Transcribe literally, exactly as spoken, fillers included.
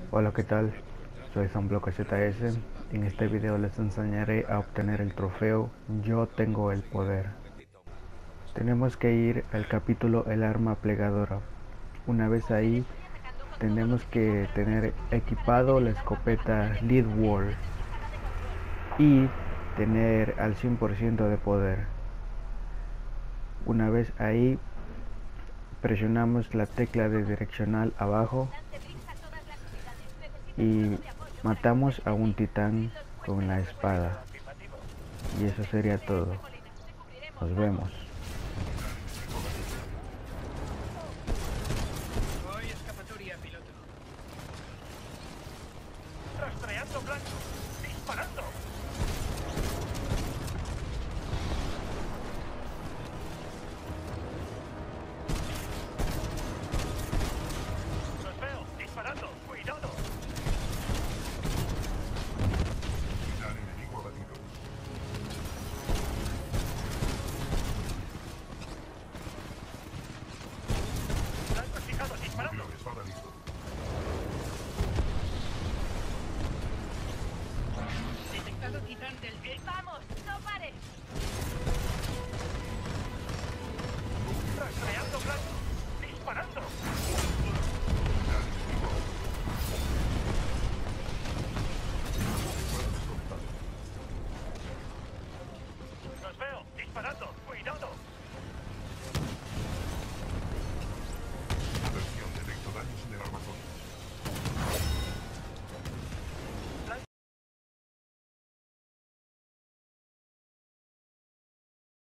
Hola, ¿qué tal? Soy Sunblock Z S. En este video les enseñaré a obtener el trofeo Yo tengo el poder. Tenemos que ir al capítulo El arma plegadora. Una vez ahí, tenemos que tener equipado la escopeta Lead War y tener al cien por ciento de poder. Una vez ahí, presionamos la tecla de direccional abajo y matamos a un titán con la espada. Y eso sería todo. Nos vemos. Voy escapatoria, piloto. Rastreando blanco.